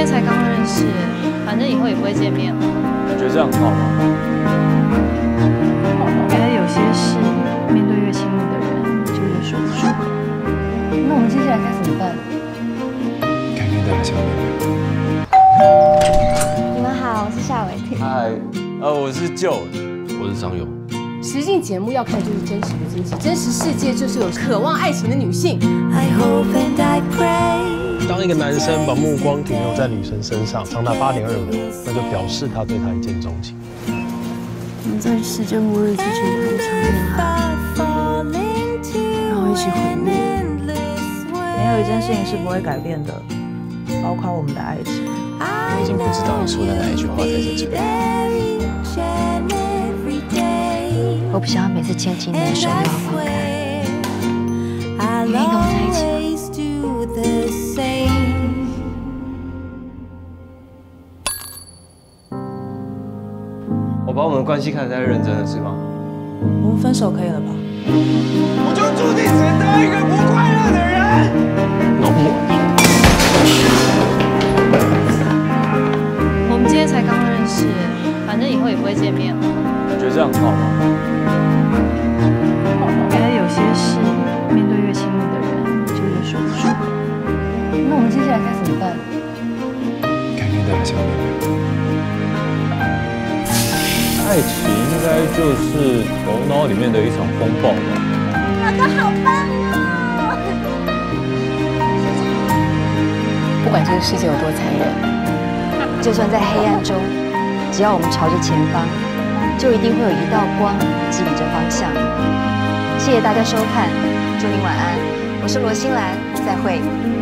才刚认识，反正以后也不会见面了。 你觉得这样很好吗？ 原来有些事，面对越亲密的人，就越说不出口。 那我们接下来该怎么办？ 改天再来相见。 你们好，我是夏伟婷。 嗨，我是舅， 我是张勇。 实境节目要看就是真实的经济，真实世界就是有渴望爱情的女性。 当一个男生把目光停留在女生身上长达8.2秒，那就表示他对她一见钟情。 我们在世界末日之前谈一场恋爱，然后一起毁灭。 没有一件事情是不会改变的，包括我们的爱情。 我已经不知道你说的哪一句话才是真的。 我不想要每次牵起你的手又要放开。你愿意跟我在一起吗？ 我把我们的关系看得太认真了，是吗？ 我们分手可以了吧？ 我就注定只能当一个不快乐的人。 浓墨。 我们今天才刚认识，反正以后也不会见面了。 你觉得这样很好吗？ 原来有些事，面对越亲密的人，就越说不出口。 那我们接下来该怎么办？ 改天再来相见。 爱情应该就是头脑里面的一场风暴吧。 哥哥好棒哦！ 不管这个世界有多残忍， 就算在黑暗中，只要我们朝着前方，就一定会有一道光指引着方向。谢谢大家收看，祝您晚安。我是罗欣兰，再会。